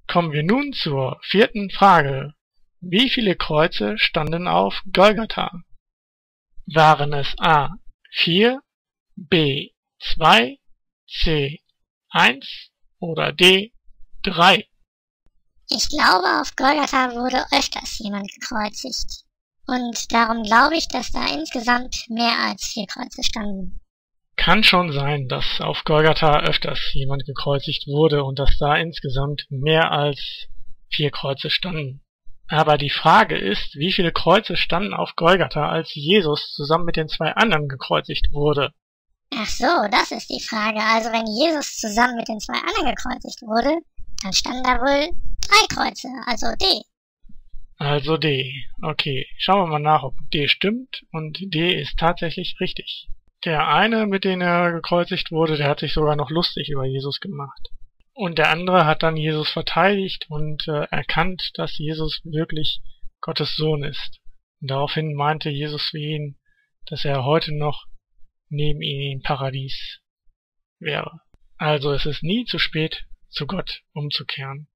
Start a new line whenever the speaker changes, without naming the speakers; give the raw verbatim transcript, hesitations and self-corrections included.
Kommen wir nun zur vierten Frage. Wie viele Kreuze standen auf Golgatha? Waren es A. vier, B. zwei, C. eins oder D. drei?
Ich glaube, auf Golgatha wurde öfters jemand gekreuzigt. Und darum glaube ich, dass da insgesamt mehr als vier Kreuze standen.
Kann schon sein, dass auf Golgatha öfters jemand gekreuzigt wurde und dass da insgesamt mehr als vier Kreuze standen. Aber die Frage ist, wie viele Kreuze standen auf Golgatha, als Jesus zusammen mit den zwei anderen gekreuzigt wurde?
Ach so, das ist die Frage. Also wenn Jesus zusammen mit den zwei anderen gekreuzigt wurde, dann standen da wohl drei Kreuze, also D.
Also D. Okay, schauen wir mal nach, ob D stimmt. Und D ist tatsächlich richtig. Der eine, mit dem er gekreuzigt wurde, der hat sich sogar noch lustig über Jesus gemacht. Und der andere hat dann Jesus verteidigt und äh, erkannt, dass Jesus wirklich Gottes Sohn ist. Und daraufhin meinte Jesus für ihn, dass er heute noch neben ihm im Paradies wäre. Also es ist nie zu spät, zu Gott umzukehren.